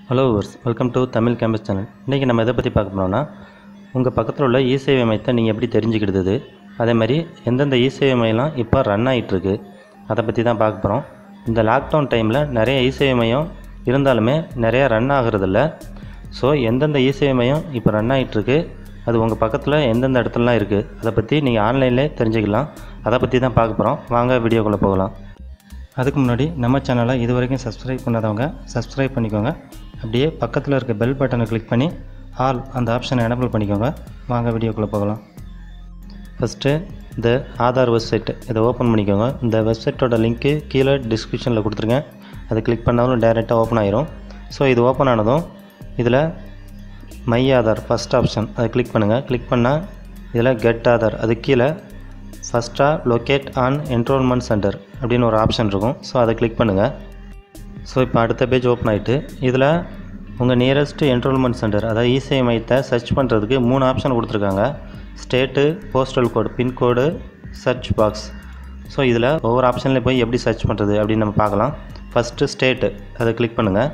Hello viewers, welcome to Tamil campus channel. இன்றைக்கி நம்ம எதை பற்றி பார்க்க போகிறோம்னா, உங்கள் பக்கத்தில் உள்ள இ-சேவை மையத்தை நீங்கள் எப்படி தெரிஞ்சுக்கிடுது, அதே மாதிரி எந்தெந்த இ-சேவை மையம்லாம் இப்போ ரன் ஆகிட்டுருக்கு, அதை பற்றி தான் பார்க்க போகிறோம். இந்த லாக்டவுன் டைமில் நிறைய இ-சேவை மையம் இருந்தாலுமே நிறையா ரன் ஆகிறதில்ல. ஸோ எந்தெந்த இ-சேவை மையம் இப்போ ரன் ஆகிட்டுருக்கு, அது உங்கள் பக்கத்தில் எந்தெந்த இடத்துலலாம் இருக்குது, அதை பற்றி நீங்கள் ஆன்லைன்லேயே தெரிஞ்சுக்கலாம். அதை பற்றி தான் பார்க்க போகிறோம். வாங்க வீடியோக்குள்ளே போகலாம். அதுக்கு முன்னாடி நம்ம சேனலை இது வரைக்கும் சப்ஸ்கிரைப் பண்ணாதவங்க சப்ஸ்கிரைப் பண்ணிக்கோங்க. அப்படியே பக்கத்தில் இருக்க பெல் பட்டனை கிளிக் பண்ணி ஆல் அந்த ஆப்ஷனை எனேபிள் பண்ணிக்கோங்க. வாங்க வீடியோக்குள்ளே போகலாம். ஃபஸ்ட்டு இந்த ஆதார் வெப்சைட் இதை ஓப்பன் பண்ணிக்கோங்க. இந்த வெப்சைட்டோட லிங்க்கு கீழே டிஸ்கிரிப்ஷனில் கொடுத்துருங்க. அதை கிளிக் பண்ணாலும் டைரெக்டாக ஓப்பன் ஆயிரும். ஸோ இது ஓப்பன் ஆனதும் இதில் மை ஆதார் ஃபஸ்ட் ஆப்ஷன் அதை கிளிக் பண்ணுங்கள். கிளிக் பண்ணால் இதில் கெட் ஆதார் அது கீழே ஃபஸ்ட்டாக லொக்கேட் ஆன் என்ரோல்மெண்ட் சென்டர் அப்படின்னு ஒரு ஆப்ஷன் இருக்கும். ஸோ அதை கிளிக் பண்ணுங்கள். ஸோ இப்போ அடுத்த பேஜ் ஓப்பன் ஆகிட்டு இதில் உங்கள் நியரஸ்ட் என்ரோல்மெண்ட் சென்டர் அதாவது இ-சேவை மையத்தை சர்ச் பண்ணுறதுக்கு 3 ஆப்ஷன் கொடுத்துருக்காங்க. State, postal code, pin code, search box. So இதில் ஒவ்வொரு ஆப்ஷன்லேயும் போய் எப்படி சர்ச் பண்ணுறது அப்படின்னு நம்ம பார்க்கலாம். ஃபஸ்ட்டு ஸ்டேட்டு அதை கிளிக் பண்ணுங்கள்.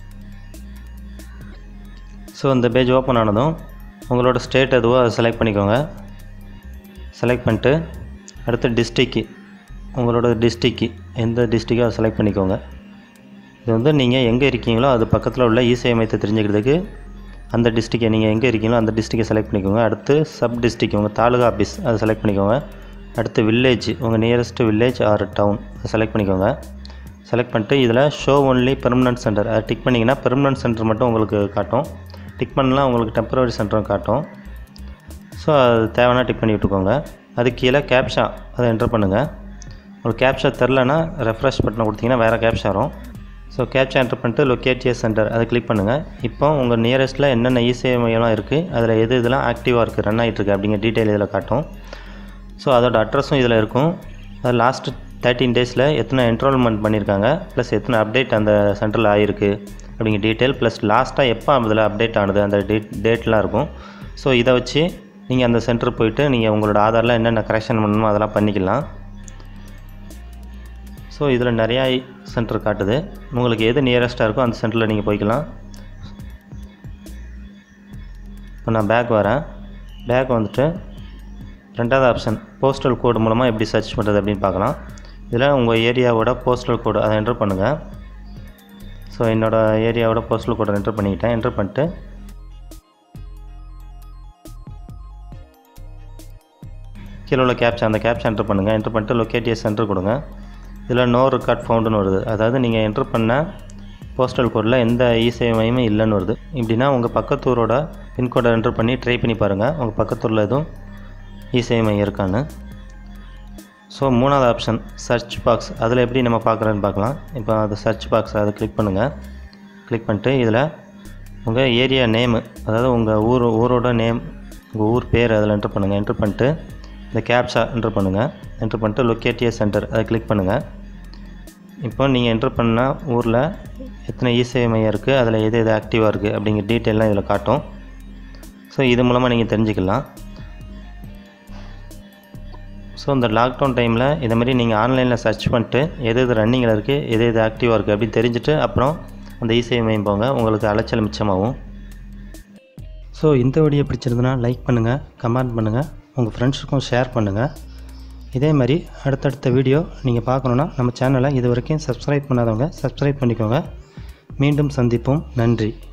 ஸோ இந்த பேஜ் ஓப்பன் ஆனதும் உங்களோட ஸ்டேட் எதுவோ அதை செலக்ட் பண்ணிக்கோங்க. செலக்ட் பண்ணிட்டு அடுத்து டிஸ்ட்ரிக்கு, உங்களோட டிஸ்ட்ரிக்கு எந்த டிஸ்ட்ரிக்கோ அதை செலக்ட் பண்ணிக்கோங்க. இது வந்து நீங்கள் எங்கே இருக்கீங்களோ அது பக்கத்தில் உள்ள இ-சேவை மையத்தை தெரிஞ்சுக்கிறதுக்கு அந்த டிஸ்ட்ரிக்கை நீங்கள் எங்கே இருக்கீங்களோ அந்த டிஸ்ட்ரிக்கை செலக்ட் பண்ணிக்கோங்க. அடுத்து சப் டிஸ்ட்ரிக் உங்கள் தாலுகா ஆஃபீஸ் அதை செலக்ட் பண்ணிக்கோங்க. அடுத்து வில்லேஜ் உங்கள் நியரஸ்ட்டு வில்லேஜ் ஆர் டவுன் அதை செலக்ட் பண்ணிக்கோங்க. செலக்ட் பண்ணிட்டு இதில் ஷோ ஒன்லி பெர்மனன்ட் சென்டர் அதை டிக் பண்ணிங்கன்னா பெர்மனன்ட் சென்டர் மட்டும் உங்களுக்கு காட்டும். டிக் பண்ணலாம் உங்களுக்கு டெம்பரரி சென்டரும் காட்டும். ஸோ அது தேவைன்னா டிக் பண்ணி விட்டுக்கோங்க. அது கீழே கேப்ஷா அதை என்டர் பண்ணுங்கள். உங்களுக்கு கேப்ஷா தெரிலனா ரெஃப்ரெஷ் பட்டனை கொடுத்தீங்கன்னா வேறு கேப்ஷா வரும். ஸோ கேப்ஷா என்டர் பண்ணிட்டு லொக்கேட் ஏ சென்டர் அதை கிளிக் பண்ணுங்கள். இப்போ உங்கள் நியரஸ்ட்டில் என்னென்ன இ-சேவை மையம்லாம் இருக்குது, அதில் எது இதெல்லாம் ஆக்டிவாக இருக்குது, ரன் ஆகிட்டுருக்கு அப்படிங்கிற டீட்டெயில் இதில் காட்டும். ஸோ அதோட அட்ரஸும் இதில் இருக்கும். அது லாஸ்ட்டு 13 டேஸில் எத்தனை என்ரோல்மெண்ட் பண்ணியிருக்காங்க, ப்ளஸ் எத்தனை அப்டேட் அந்த சென்டரில் ஆகிருக்கு அப்படிங்கிற டீட்டெயில், ப்ளஸ் லாஸ்ட்டாக எப்போ அதில் அப்டேட் ஆனது அந்த டேட்லாம் இருக்கும். ஸோ இதை வச்சு நீங்கள் அந்த சென்டர் போயிட்டு நீங்கள் உங்களோட ஆதாரில் என்னென்ன கரெக்ஷன் பண்ணணுமோ அதெல்லாம் பண்ணிக்கலாம். ஸோ இதில் நிறையா சென்டர் காட்டுது. உங்களுக்கு எது நியரஸ்ட்டாக இருக்கோ அந்த சென்டரில் நீங்கள் போய்க்கலாம். இப்போ நான் பேக் வரேன். பேக் வந்துட்டு ரெண்டாவது ஆப்ஷன் போஸ்டல் கோடு மூலமாக எப்படி சர்ச் பண்ணுறது அப்படின்னு பார்க்கலாம். இதில் உங்கள் ஏரியாவோட போஸ்டல் கோடு அதை என்டர் பண்ணுங்கள். ஸோ என்னோடய ஏரியாவோட போஸ்டல் கோடை என்டர் பண்ணிக்கிட்டேன். என்டர் பண்ணிட்டு கீழே உள்ள கேப்ஷா அந்த கேப்ஷா என்டர் பண்ணுங்கள். என்டர் பண்ணிட்டு லொக்கேட் ஏ சென்டர் கொடுங்க. இதில் நோ ரெக்கார்ட் ஃபவுண்டுன்னு வருது. அதாவது நீங்கள் என்டர் பண்ண போஸ்டல் கோடில் எந்த இ-சேவை மையமும் இல்லைன்னு வருது. இப்படின்னா உங்கள் பக்கத்தூரோட பின்கோடை என்டர் பண்ணி ட்ரை பண்ணி பாருங்கள் உங்கள் பக்கத்தூரில் எதுவும் இ-சேவை மையம் இருக்கான்னு. ஸோ மூணாவது ஆப்ஷன் சர்ச் பாக்ஸ் அதில் எப்படி நம்ம பார்க்குறோன்னு பார்க்கலாம். இப்போ அது சர்ச் பாக்ஸ் அதை கிளிக் பண்ணுங்கள். கிளிக் பண்ணிட்டு இதில் உங்கள் ஏரியா நேமு அதாவது உங்கள் ஊரோட நேம் உங்கள் ஊர் பேர் அதில் என்டர் பண்ணுங்கள். என்டர் பண்ணிட்டு இந்த கேப்ஷா என்டர் பண்ணுங்கள். என்டர் பண்ணிட்டு லொக்கேட் ஏ சென்டர் அதை கிளிக் பண்ணுங்கள். இப்போ நீங்கள் என்டர் பண்ண ஊரில் எத்தனை இ-சேவை மையம் இருக்குது, அதில் எது எது ஆக்டிவாக இருக்குது அப்படிங்கிற டீட்டெயிலாம் இதில் காட்டும். ஸோ இது மூலமாக நீங்கள் தெரிஞ்சுக்கலாம். ஸோ இந்த லாக்டவுன் டைமில் இதை மாதிரி நீங்கள் ஆன்லைனில் சர்ச் பண்ணிட்டு எது எது ரன்னிங்கில் இருக்குது, எது எது ஆக்டிவாக இருக்குது அப்படின்னு தெரிஞ்சுட்டு அப்புறம் அந்த இ-சேவை மையம் போங்க. உங்களுக்கு அலைச்சல் மிச்சமாகும். ஸோ இந்த வீடியோ பிடிச்சிருந்துன்னா லைக் பண்ணுங்கள், கமெண்ட் பண்ணுங்கள், உங்கள் ஃப்ரெண்ட்ஸுக்கும் ஷேர் பண்ணுங்கள். இதே மாதிரி அடுத்தடுத்த வீடியோ நீங்கள் பார்க்கணுன்னா நம்ம சேனலை இது வரைக்கும் சப்ஸ்கிரைப் பண்ணாதவங்க சப்ஸ்கிரைப் பண்ணிக்கோங்க. மீண்டும் சந்திப்போம். நன்றி.